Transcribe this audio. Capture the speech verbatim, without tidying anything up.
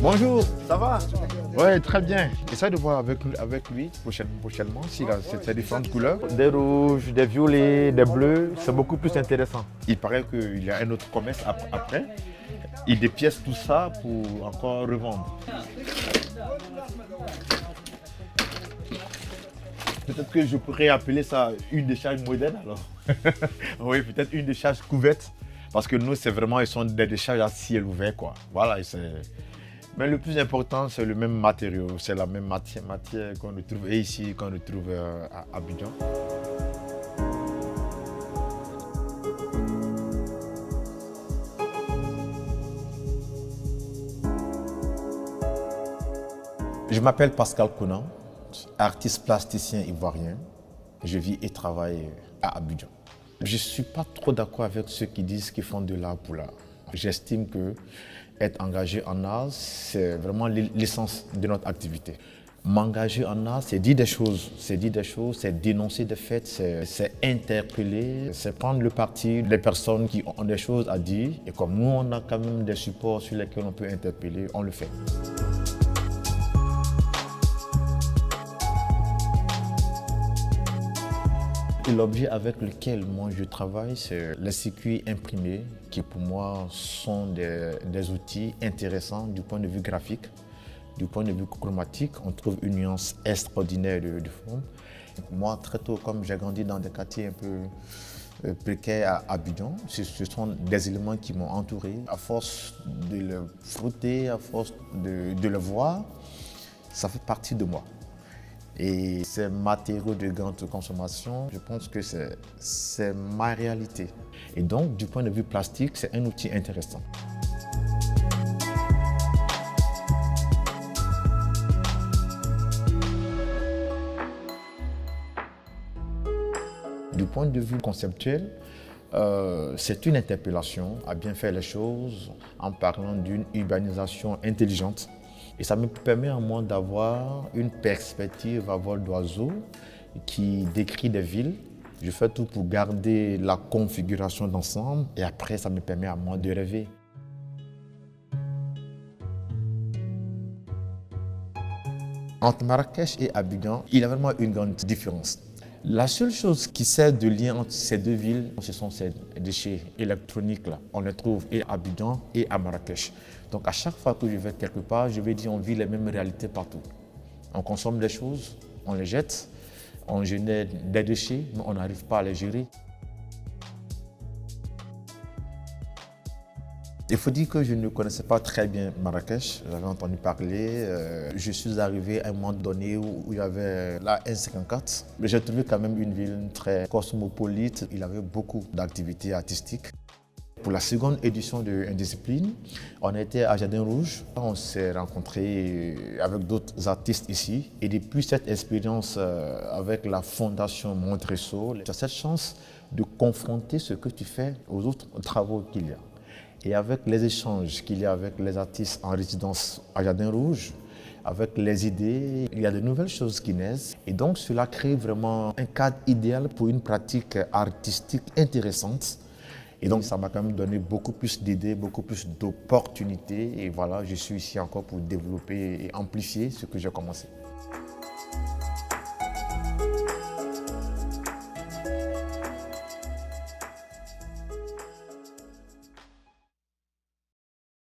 Bonjour, ça va? Ouais, très bien. Essaye de voir avec, avec lui prochainement, prochainement s'il a ces différentes couleurs. Des rouges, des violets, des bleus, c'est beaucoup plus intéressant. Il paraît qu'il y a un autre commerce ap après. Il dépièce tout ça pour encore revendre. Peut-être que je pourrais appeler ça une décharge moderne alors. Oui, peut-être une décharge couverte. Parce que nous, c'est vraiment, ils sont des décharges à ciel ouvert, quoi. Voilà, mais le plus important, c'est le même matériau. C'est la même matière, matière qu'on retrouve ici, qu'on retrouve à Abidjan. Je m'appelle Pascal Conan, artiste plasticien ivoirien. Je vis et travaille à Abidjan. Je ne suis pas trop d'accord avec ceux qui disent qu'ils font de l'art pour l'art. J'estime que être engagé en art, c'est vraiment l'essence de notre activité. M'engager en art, c'est dire des choses, c'est dire des choses, c'est dénoncer des faits, c'est interpeller, c'est prendre le parti des personnes qui ont des choses à dire. Et comme nous, on a quand même des supports sur lesquels on peut interpeller, on le fait. L'objet avec lequel moi je travaille, c'est les circuits imprimés qui pour moi sont des, des outils intéressants du point de vue graphique, du point de vue chromatique. On trouve une nuance extraordinaire de, de forme. Moi, très tôt, comme j'ai grandi dans des quartiers un peu précaires à Abidjan, ce, ce sont des éléments qui m'ont entouré. À force de le frotter, à force de, de le voir, ça fait partie de moi. Et ces matériaux de grande consommation, je pense que c'est ma réalité. Et donc, du point de vue plastique, c'est un outil intéressant. Du point de vue conceptuel, euh, c'est une interpellation à bien faire les choses en parlant d'une urbanisation intelligente. Et ça me permet à moi d'avoir une perspective à vol d'oiseau qui décrit des villes. Je fais tout pour garder la configuration d'ensemble et après ça me permet à moi de rêver. Entre Marrakech et Abidjan, il y a vraiment une grande différence. La seule chose qui sert de lien entre ces deux villes, ce sont ces déchets électroniques là. On les trouve et à Abidjan et à Marrakech. Donc à chaque fois que je vais quelque part, je vais dire on vit les mêmes réalités partout. On consomme des choses, on les jette, on génère des déchets, mais on n'arrive pas à les gérer. Il faut dire que je ne connaissais pas très bien Marrakech, j'avais entendu parler. Euh, je suis arrivé à un moment donné où, où il y avait la N cinquante-quatre. Mais j'ai trouvé quand même une ville très cosmopolite. Il y avait beaucoup d'activités artistiques. Pour la seconde édition de Indiscipline, on était à Jardin Rouge. On s'est rencontrés avec d'autres artistes ici. Et depuis cette expérience avec la Fondation Montresson, tu as cette chance de confronter ce que tu fais aux autres travaux qu'il y a. Et avec les échanges qu'il y a avec les artistes en résidence à Jardin Rouge, avec les idées, il y a de nouvelles choses qui naissent. Et donc cela crée vraiment un cadre idéal pour une pratique artistique intéressante. Et donc ça m'a quand même donné beaucoup plus d'idées, beaucoup plus d'opportunités. Et voilà, je suis ici encore pour développer et amplifier ce que j'ai commencé.